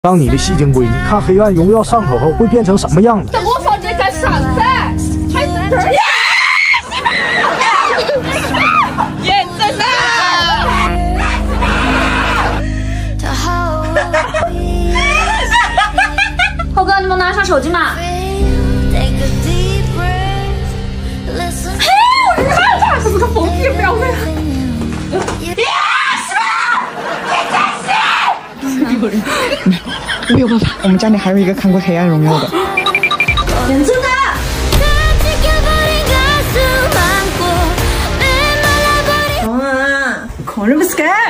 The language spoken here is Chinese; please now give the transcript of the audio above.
当你的戏精闺蜜看黑暗荣耀上头后会变成什么样子？ 我放这干啥子？还是这儿？也真的。 猴哥，你们拿上手机嘛。 嘿，我日妈，这是个疯批标准。 没有办法，我们家里还有一个看过《黑暗荣耀》的。 认真的。 啊，狂人不是干。